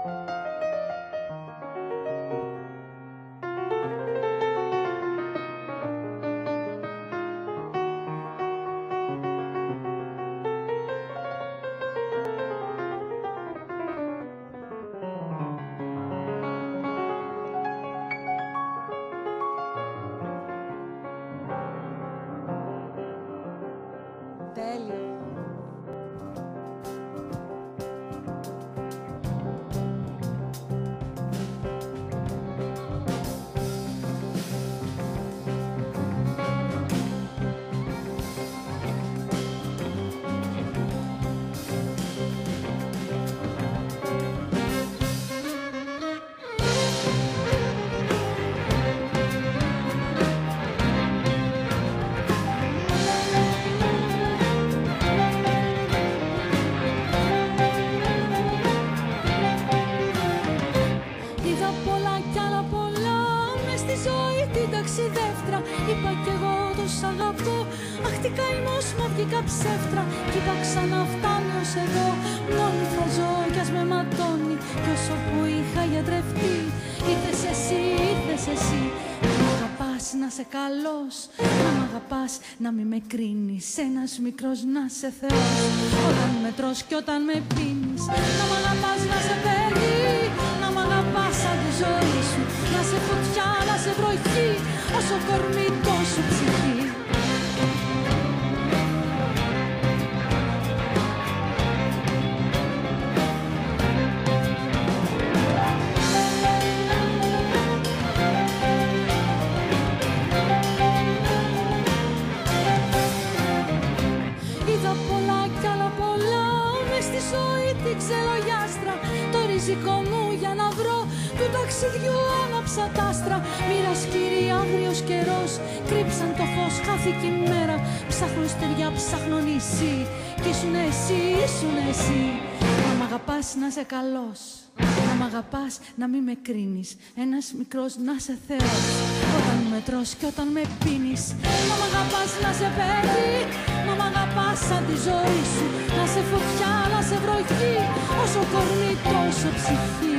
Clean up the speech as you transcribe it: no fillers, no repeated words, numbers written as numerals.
Είπα κι εγώ το σ' αγαπώ. Αχ τι καημός μα βγήκα ψεύτρα. Κι είπα ξανά φτάνει ως εδώ. Μόνη θα ζω κι ας με ματώνει. Κι όσο που είχα γιατρευτεί. Ήρθες εσύ. Να μ' αγαπάς να σε καλός. Να μ' αγαπάς να μη με κρίνεις. Ένας μικρός να σε θεός. Όταν με τρως κι όταν με πίνεις. Να μ' αγαπάς να σε παιδί. Να μ' αγαπάς σαν τη ζωή σου. Να σε φωτιά, να σε βροχή. Όσο κορμί τόσο ψυχή. Είδα πολλά κι άλλα πολλά μες στη ζωή την ξελογιάστρα. Το ριζικό μου για να βρω του ταξιδιού άναψα τ' άστρα. Μοίρα σκύρι, άγριος καιρός, κρύψαν το φως, χάθηκε η μέρα. Ψάχνω στεριά, ψάχνω νησί. Κι ήσουν εσύ. Να μ' αγαπάς να είσαι καλός. Να μ' αγαπάς να μη με κρίνεις. Ένας μικρός να σε θεός. Όταν με τρως κι όταν με πίνεις. Να μ' αγαπάς να σε παιδί. Να μ' αγαπάς σαν τη ζωή σου. Να σε φωτιά, να σε βροχή. Όσο κορμί τόσο ψυχή.